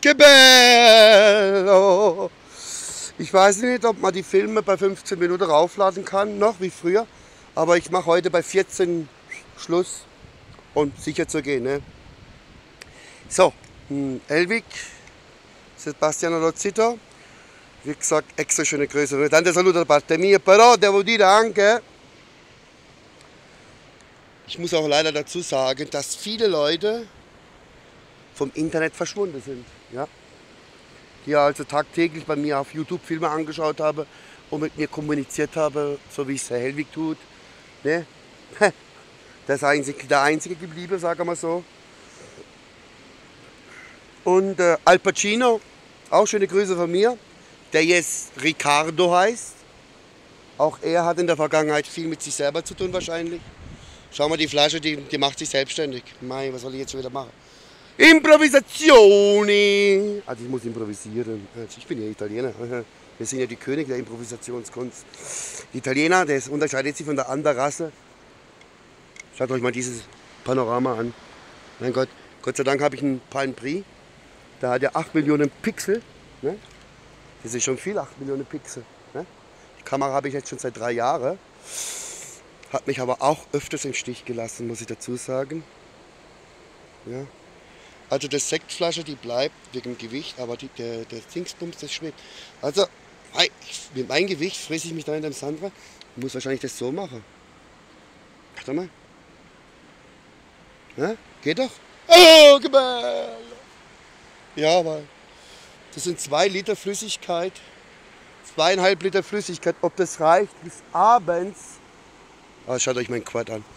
che bello! Ich weiß nicht, ob man die Filme bei 15 Minuten raufladen kann, noch wie früher. Aber ich mache heute bei 14 Schluss, um sicher zu gehen. Ne? So, Elvig, Sebastiano Lozito, wie gesagt, extra schöne Grüße. Tante salute da parte mia, però devo dire anche, ich muss auch leider dazu sagen, dass viele Leute vom Internet verschwunden sind. Ja? Die also tagtäglich bei mir auf YouTube Filme angeschaut habe und mit mir kommuniziert habe, so wie es Herr Helwig tut. Ne? Der ist der einzige geblieben, sagen wir so. Und Al Pacino, auch schöne Grüße von mir, der jetzt Riccardo heißt. Auch er hat in der Vergangenheit viel mit sich selber zu tun wahrscheinlich. Schau mal, die Flasche, die macht sich selbstständig. Mei, was soll ich jetzt schon wieder machen? Improvisazioni! Also ich muss improvisieren. Ich bin ja Italiener. Wir sind ja die Könige der Improvisationskunst. Die Italiener, das unterscheidet sich von der anderen Rasse. Schaut euch mal dieses Panorama an. Mein Gott, Gott sei Dank habe ich einen Palm Prix. Da hat er 8 Millionen Pixel. Ne? Das ist schon viel, 8 Millionen Pixel. Ne? Die Kamera habe ich jetzt schon seit 3 Jahren. Hat mich aber auch öfters im Stich gelassen, muss ich dazu sagen. Ja. Also die Sektflasche, die bleibt wegen dem Gewicht, aber der Dingsbums, das schwebt. Also mit meinem Gewicht fresse ich mich da in dem Sandra. Ich muss wahrscheinlich das so machen. Warte mal. Ja, geht doch. Oh, geil. Ja, aber das sind 2 Liter Flüssigkeit. 2,5 Liter Flüssigkeit. Ob das reicht bis abends. Ah, schaut euch meinen Quad an.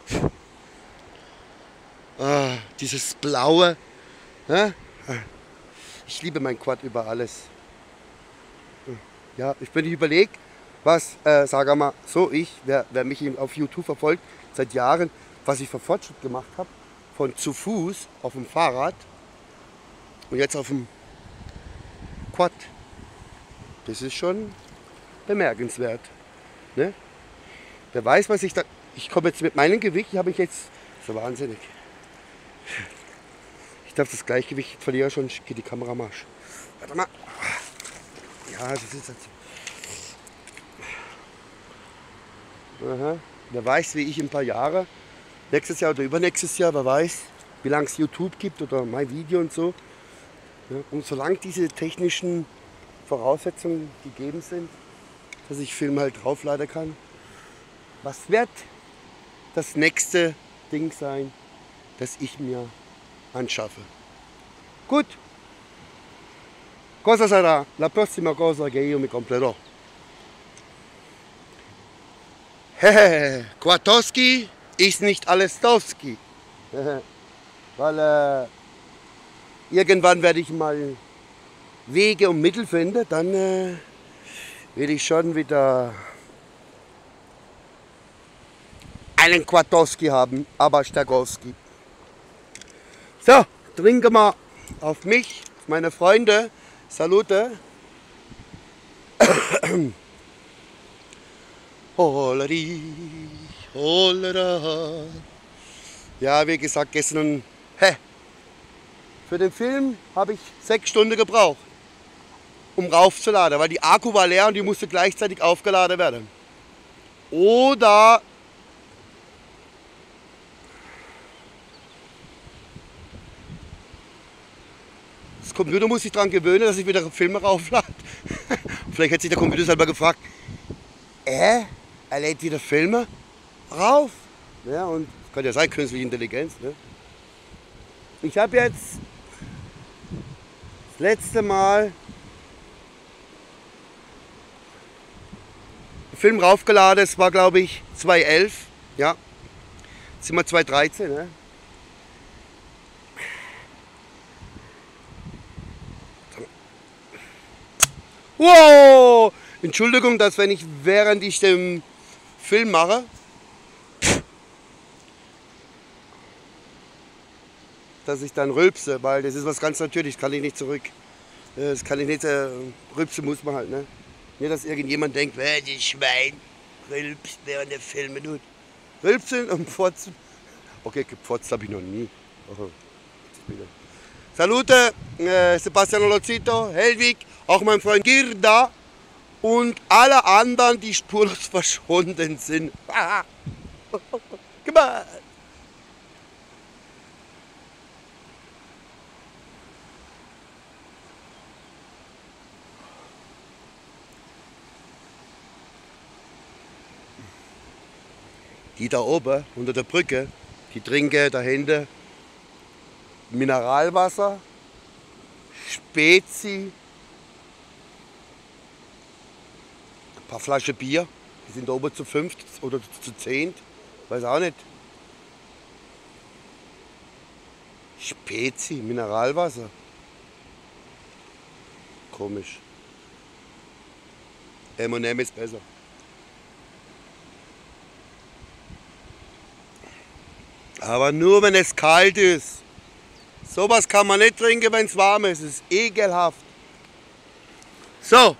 Ah, dieses Blaue. Ja? Ich liebe mein Quad über alles. Ja, wenn ich überlege, was, sag mal, so wer mich auf YouTube verfolgt, seit Jahren, was ich für Fortschritt gemacht habe, von zu Fuß auf dem Fahrrad und jetzt auf dem Quad. Das ist schon bemerkenswert. Ne? Wer weiß, was ich da. Ich komme jetzt mit meinem Gewicht, habe ich jetzt. So wahnsinnig. Ich darf das Gleichgewicht verlieren, schon geht die Kamera marsch. Warte mal. Ja, das ist jetzt. Aha. Wer weiß, wie ich in ein paar Jahren, nächstes Jahr oder übernächstes Jahr, wer weiß, wie lange es YouTube gibt oder mein Video und so. Ja, und solange diese technischen Voraussetzungen gegeben sind, dass ich Filme halt draufladen kann, was wird das nächste Ding sein, das ich mir anschaffe? Gut. Cosa sarà la prossima cosa che io mi comprerò? Kwiatkowski ist nicht alles Towski. Weil irgendwann werde ich mal Wege und Mittel finden, dann will ich schon wieder einen Kwiatkowski haben, aber Stagowski. So, trinken wir auf mich, auf meine Freunde. Salute. Holleri, holera. Ja, wie gesagt, gestern für den Film habe ich 6 Stunden gebraucht, um raufzuladen, weil die Akku war leer und die musste gleichzeitig aufgeladen werden. Oder das Computer muss sich daran gewöhnen, dass ich wieder Filme rauflade. Vielleicht hat sich der Computer selber gefragt, er lädt wieder Filme rauf. Ja, und das kann ja sein, künstliche Intelligenz. Ne? Ich habe jetzt das letzte Mal einen Film raufgeladen, es war glaube ich 2011. Ja, jetzt sind wir 2013. Ne? Wow! Entschuldigung, dass wenn ich während ich den Film mache, dass ich dann rülpse, weil das ist was ganz Natürliches, kann ich nicht zurück. Das kann ich nicht, rülpsen muss man halt, ne? Nicht, dass irgendjemand denkt, das Schwein rülpst während der Filme tut. Rülpsen und pfotzen. Okay, gepfotzt habe ich noch nie. Salute, Sebastiano Lozito, Helwig, auch mein Freund Girda und alle anderen, die spurlos verschwunden sind. Goodbye. Die da oben unter der Brücke, die trinken da hinten Mineralwasser, Spezi, ein paar Flaschen Bier. Die sind da oben zu 5 oder zu 10, weiß auch nicht. Spezi, Mineralwasser. Komisch. M&M ist besser. Aber nur wenn es kalt ist. Sowas kann man nicht trinken, wenn es warm ist. Es ist ekelhaft. So.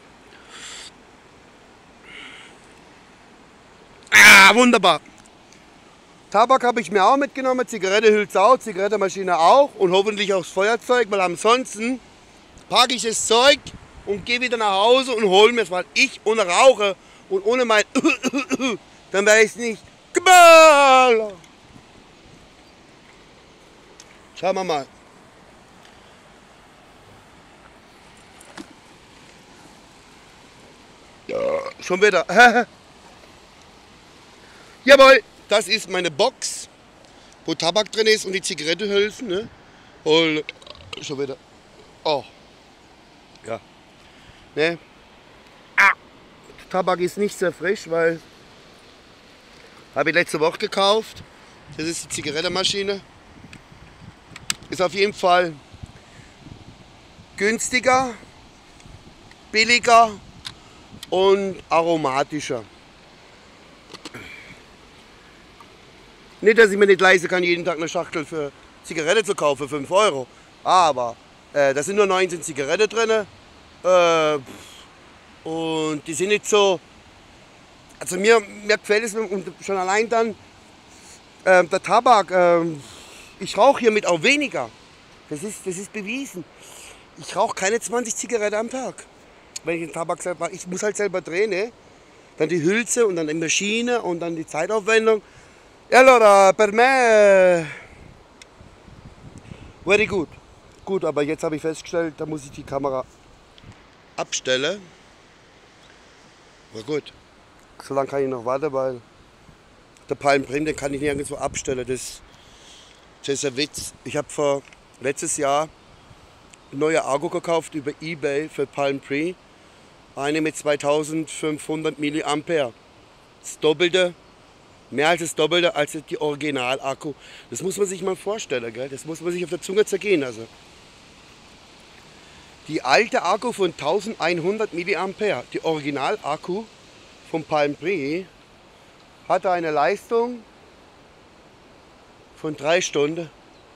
Wunderbar. Tabak habe ich mir auch mitgenommen, Zigarettenhülse auch, Zigarettenmaschine auch und hoffentlich auch das Feuerzeug, weil ansonsten packe ich das Zeug und gehe wieder nach Hause und hole mir es, weil ich ohne Rauche und ohne mein dann wäre ich es nicht. Schauen wir mal. Ja, schon wieder. Jawohl, das ist meine Box, wo Tabak drin ist und die Zigarettenhülsen. Ne? Und schon wieder. Oh. Ja. Ne? Tabak ist nicht sehr frisch, weil habe ich letzte Woche gekauft. Das ist die Zigarettenmaschine. Ist auf jeden Fall günstiger, billiger und aromatischer. Nicht, dass ich mir nicht leisten kann, jeden Tag eine Schachtel für Zigarette zu kaufen für 5 Euro. Aber da sind nur 19 Zigaretten drin. Und die sind nicht so. Also mir gefällt es und schon allein dann der Tabak. Ich rauche hiermit auch weniger. Das ist bewiesen. Ich rauche keine 20 Zigaretten am Tag. Wenn ich den Tabak selber. Ich muss halt selber drehen. Ne? Dann die Hülse und dann die Maschine und dann die Zeitaufwendung. E allora, per me very good. Gut, aber jetzt habe ich festgestellt, da muss ich die Kamera abstellen. Aber gut, so lange kann ich noch warten, weil der Palm Pre, den kann ich nirgendwo abstellen. Das ist ein Witz. Ich habe letztes Jahr eine neue Akku gekauft über eBay für Palm Pre. Eine mit 2500 mAh. Das Doppelte. Mehr als das Doppelte als die Original-Akku. Das muss man sich mal vorstellen, gell? Das muss man sich auf der Zunge zergehen lassen. Die alte Akku von 1100 mAh, die Original-Akku vom Palm Pre, hatte eine Leistung von 3 Stunden.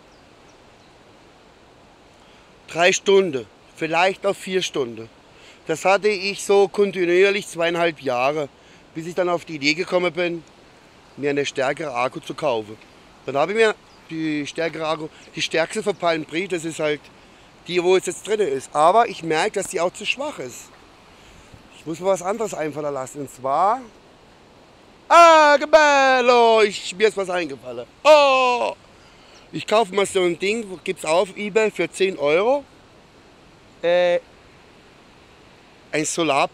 3 Stunden, vielleicht auch 4 Stunden. Das hatte ich so kontinuierlich 2,5 Jahre, bis ich dann auf die Idee gekommen bin, mir eine stärkere Akku zu kaufen. Dann habe ich mir die stärkere Akku, die stärkste von Palm Pre, das ist halt die, wo es jetzt drin ist. Aber ich merke, dass die auch zu schwach ist. Ich muss mir was anderes einfallen lassen. Und zwar. Gebello! Mir ist was eingefallen. Oh! Ich kaufe mal so ein Ding, gibt es auf eBay für 10 Euro. Ein Solar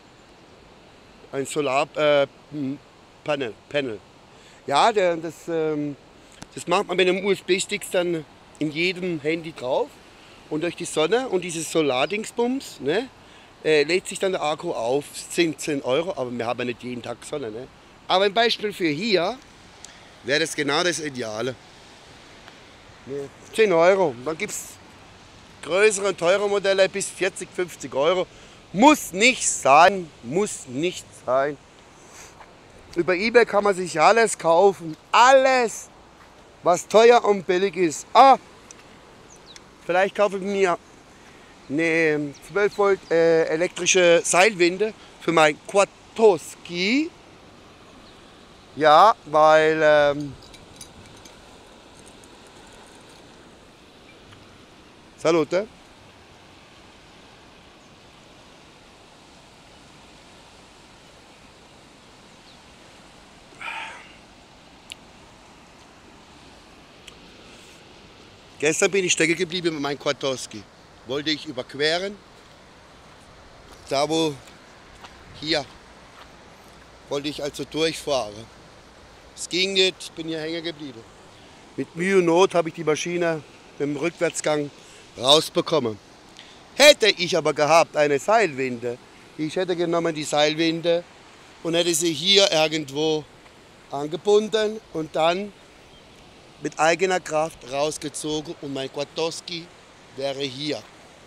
Panel. Ja, das macht man mit einem USB-Stick dann in jedem Handy drauf. Und durch die Sonne und dieses Solardingsbums, ne, lädt sich dann der Akku auf. Das sind 10 Euro, aber wir haben ja nicht jeden Tag Sonne. Ne? Aber ein Beispiel für hier wäre das genau das Ideale. Ne? 10 Euro. Dann gibt es größere und teure Modelle bis 40, 50 Euro. Muss nicht sein, muss nicht sein. Über eBay kann man sich alles kaufen. Alles, was teuer und billig ist. Vielleicht kaufe ich mir eine 12 Volt elektrische Seilwinde für mein Quadtoski. Ja, weil Salute. Gestern bin ich stecken geblieben mit meinem Kwiatkowski. Wollte ich überqueren. Da wo hier wollte ich also durchfahren. Es ging nicht, ich bin hier hängen geblieben. Mit Mühe und Not habe ich die Maschine mit dem Rückwärtsgang rausbekommen. Hätte ich aber gehabt eine Seilwinde, ich hätte genommen die Seilwinde und hätte sie hier irgendwo angebunden und dann mit eigener Kraft rausgezogen und mein Kwiatkowski wäre hier.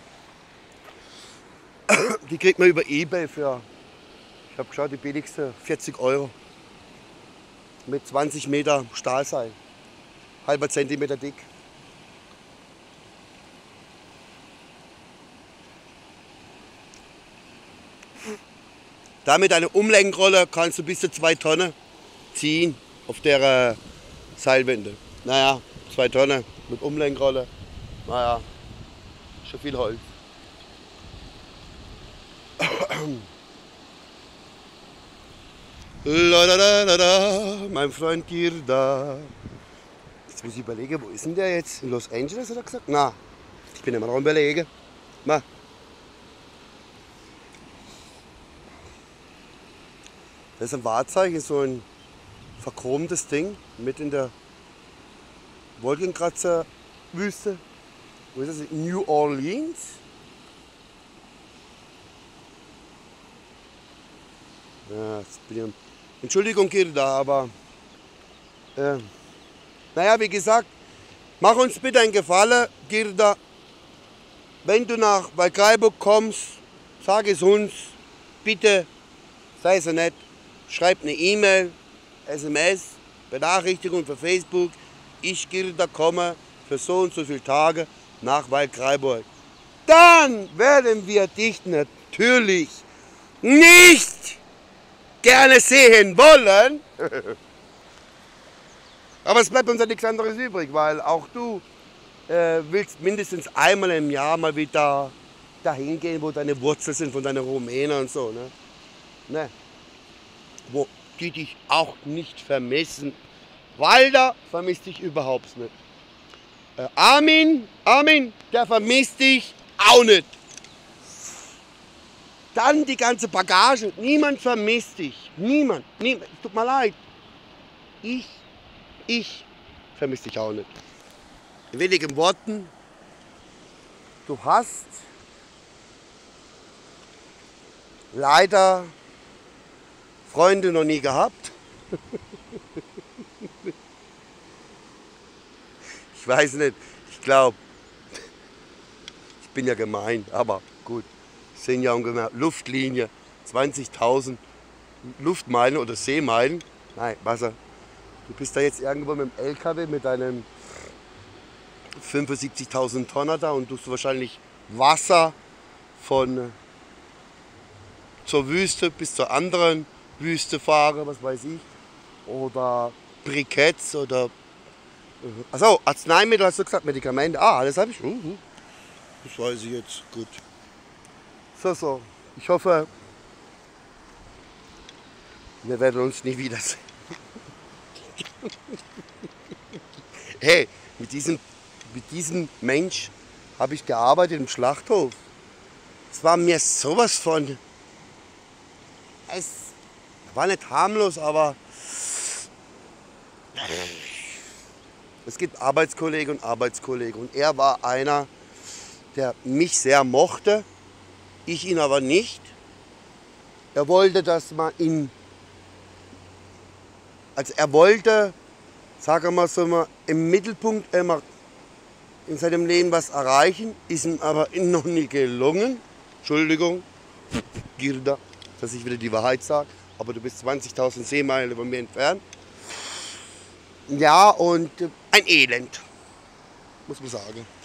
Die kriegt man über eBay für, ich habe geschaut, die billigste 40 €. Mit 20 Meter Stahlseil. Halber Zentimeter dick. Damit eine Umlenkrolle kannst du bis zu 2 Tonnen ziehen auf der Seilwinde. Naja, 2 Tonnen mit Umlenkrolle. Naja, schon viel Holz. Mein Freund Girda. Jetzt muss ich überlegen, wo ist denn der jetzt? In Los Angeles hat er gesagt? Na, ich bin immer noch am Überlegen. Na. Das ist ein Wahrzeichen, so ein verchromtes Ding mit in der Wolkenkratzer-Wüste. Wo ist das? New Orleans? Ja, jetzt bin ich Entschuldigung, Girda, aber naja, wie gesagt, mach uns bitte einen Gefallen, Girda. Wenn du nach Waldkraiburg kommst, sag es uns, bitte, sei so nett, schreib eine E-Mail, SMS, Benachrichtigung für Facebook. Ich, Girda, komme für so und so viele Tage nach Waldkraiburg. Dann werden wir dich natürlich nicht gerne sehen wollen. Aber es bleibt uns ja nichts anderes übrig, weil auch du willst mindestens einmal im Jahr mal wieder dahin gehen, wo deine Wurzeln sind, von deinen Rumänen und so. Ne? Wo die dich auch nicht vermissen. Walter vermisst dich überhaupt nicht. Armin, der vermisst dich auch nicht. Dann die ganze Bagage. Niemand vermisst dich. Niemand. Es tut mir leid. Ich vermisse dich auch nicht. In wenigen Worten. Du hast leider Freunde noch nie gehabt. Ich weiß nicht. Ich glaube, ich bin ja gemein, aber gut. Sind ja ungefähr Luftlinie 20.000 Luftmeilen oder Seemeilen. Nein, Wasser. Du bist da jetzt irgendwo mit dem LKW mit deinem 75.000 Tonner da und tust wahrscheinlich Wasser von zur Wüste bis zur anderen Wüste fahren, was weiß ich. Oder Briketts oder achso, Arzneimittel hast du gesagt, Medikamente. Ah, alles habe ich. Das weiß ich jetzt. Gut. So. Ich hoffe, wir werden uns nie wiedersehen. Hey, mit diesem Mensch habe ich gearbeitet im Schlachthof. Es war mir sowas von. Es war nicht harmlos, aber es gibt Arbeitskollege und Arbeitskollege. Und er war einer, der mich sehr mochte, ich ihn aber nicht. Er wollte, dass man ihn. Also er wollte, sagen wir so mal, im Mittelpunkt immer in seinem Leben was erreichen, ist ihm aber noch nie gelungen. Entschuldigung, Girda, dass ich wieder die Wahrheit sage, aber du bist 20.000 Seemeilen von mir entfernt. Ja, und ein Elend, muss man sagen.